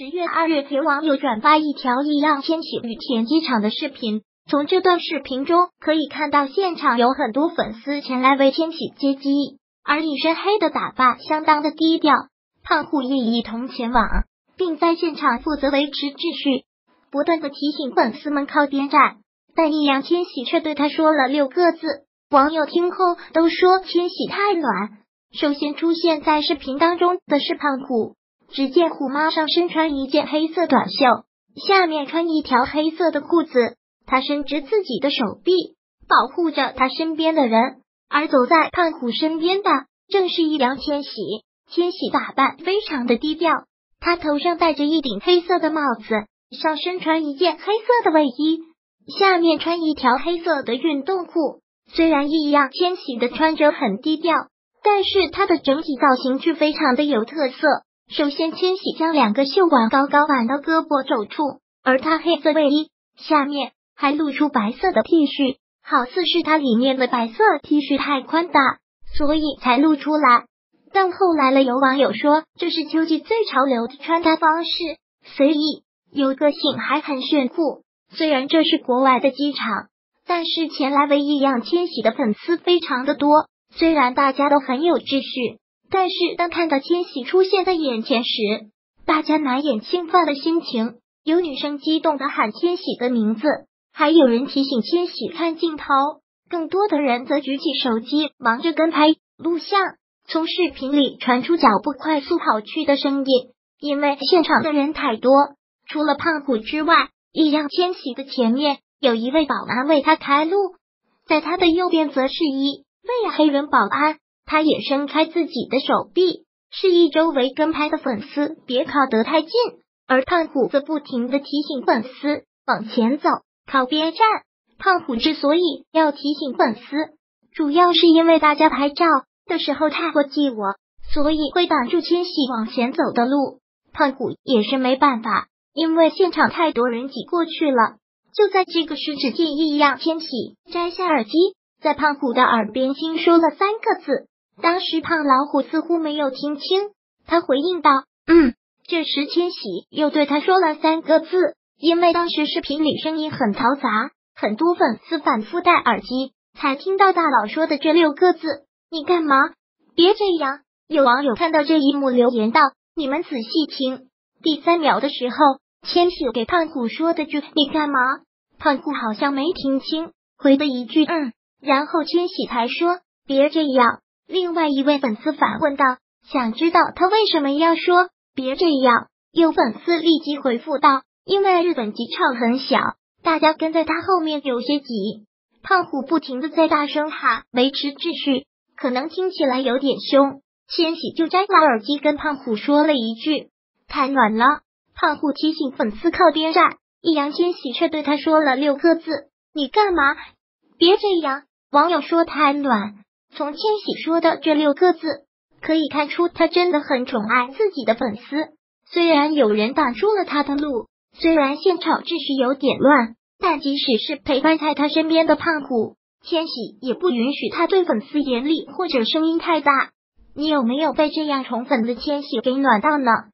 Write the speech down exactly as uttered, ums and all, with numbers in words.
十月二日，有网友转发一条易烊千玺羽田机场的视频。从这段视频中可以看到，现场有很多粉丝前来为千玺接机，而一身黑的打扮相当的低调。胖虎也一同前往，并在现场负责维持秩序，不断的提醒粉丝们靠边站。但易烊千玺却对他说了六个字，网友听后都说千玺太暖。首先出现在视频当中的是胖虎，只见虎妈上身穿一件黑色短袖，下面穿一条黑色的裤子。他伸直自己的手臂，保护着他身边的人，而走在胖虎身边的正是易烊千玺。千玺打扮非常的低调，他头上戴着一顶黑色的帽子，上身穿一件黑色的卫衣，下面穿一条黑色的运动裤。虽然易烊千玺的穿着很低调，但是他的整体造型却非常的有特色。首先，千玺将两个袖管高高挽到胳膊肘处，而他黑色卫衣下面还露出白色的 T 恤，好似是他里面的白色 T 恤太宽大，所以才露出来。但后来了，有网友说这是秋季最潮流的穿搭方式，随意有个性还很炫酷。虽然这是国外的机场，但是前来为易烊千玺的粉丝非常的多。虽然大家都很有秩序，但是当看到千玺出现在眼前时，大家难掩兴奋的心情。有女生激动的喊千玺的名字，还有人提醒千玺看镜头，更多的人则举起手机忙着跟拍录像。从视频里传出脚步快速跑去的声音，因为现场的人太多，除了胖虎之外，易烊千玺的前面有一位保安为他开路，在他的右边则是一位黑人保安，他也伸开自己的手臂，示意周围跟拍的粉丝别靠得太近。而胖虎则不停的提醒粉丝往前走，靠边站。胖虎之所以要提醒粉丝，主要是因为大家拍照的时候太过激我，所以会挡住千玺往前走的路。胖虎也是没办法，因为现场太多人挤过去了。就在这个时，只见易烊千玺摘下耳机，在胖虎的耳边轻说了三个字。当时胖老虎似乎没有听清，他回应道嗯。这时千玺又对他说了三个字，因为当时视频里声音很嘈杂，很多粉丝反复戴耳机才听到大佬说的这六个字。你干嘛？别这样！有网友看到这一幕留言道，你们仔细听，第三秒的时候，千玺给胖虎说的句你干嘛，胖虎好像没听清，回的一句嗯，然后千玺才说别这样。另外一位粉丝反问道，想知道他为什么要说别这样。有粉丝立即回复道，因为日本机场很小，大家跟在他后面有些挤，胖虎不停的在大声喊维持秩序，可能听起来有点凶，千玺就摘下耳机跟胖虎说了一句太暖了。胖虎提醒粉丝靠边站，易烊千玺却对他说了六个字，你干嘛？别这样。网友说太暖，从千玺说的这六个字可以看出他真的很宠爱自己的粉丝。虽然有人挡住了他的路，虽然现场秩序有点乱，但即使是陪伴在他身边的胖虎，千玺也不允许他对粉丝严厉或者声音太大。你有没有被这样宠粉的千玺给暖到呢？